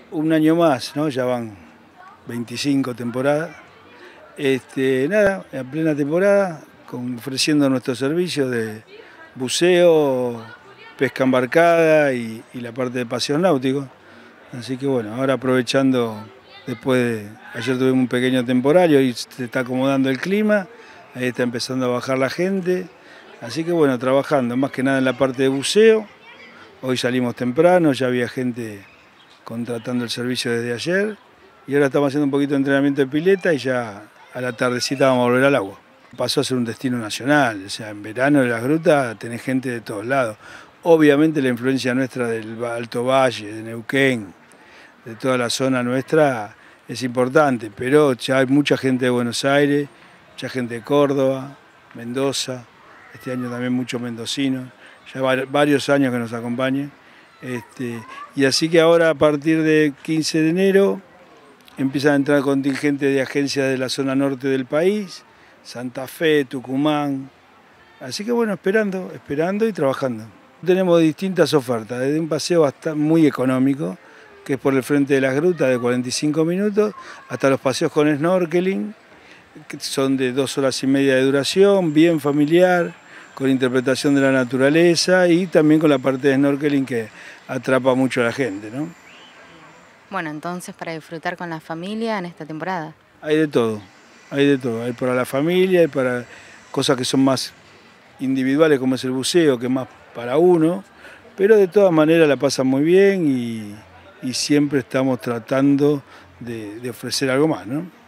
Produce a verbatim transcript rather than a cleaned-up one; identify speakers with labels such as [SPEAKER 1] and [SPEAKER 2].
[SPEAKER 1] un año más, ¿no? Ya van veinticinco temporadas. Este, nada, en plena temporada, con, ofreciendo nuestros servicios de buceo, pesca embarcada y, y la parte de paseo náutico. Así que bueno, ahora aprovechando, después de, ayer tuvimos un pequeño temporal y hoy se está acomodando el clima, ahí está empezando a bajar la gente. Así que bueno, trabajando más que nada en la parte de buceo. Hoy salimos temprano, ya había gente contratando el servicio desde ayer y ahora estamos haciendo un poquito de entrenamiento de pileta y ya a la tardecita vamos a volver al agua. Pasó a ser un destino nacional, o sea, en verano en las grutas tenés gente de todos lados. Obviamente la influencia nuestra del Alto Valle, de Neuquén, de toda la zona nuestra es importante, pero ya hay mucha gente de Buenos Aires, mucha gente de Córdoba, Mendoza, este año también muchos mendocinos, ya varios años que nos acompañan. Este, y así que ahora a partir de quince de enero empiezan a entrar contingentes de agencias de la zona norte del país, Santa Fe, Tucumán. Así que bueno, esperando, esperando y trabajando. Tenemos distintas ofertas, desde un paseo hasta muy económico, que es por el frente de las grutas de cuarenta y cinco minutos, hasta los paseos con snorkeling, que son de dos horas y media de duración, bien familiar, con interpretación de la naturaleza y también con la parte de snorkeling que atrapa mucho a la gente, ¿no?
[SPEAKER 2] Bueno, entonces para disfrutar con la familia en esta temporada.
[SPEAKER 1] Hay de todo, hay de todo, hay para la familia, hay para cosas que son más individuales como es el buceo, que es más para uno, pero de todas maneras la pasan muy bien y, y siempre estamos tratando de, de ofrecer algo más, ¿no?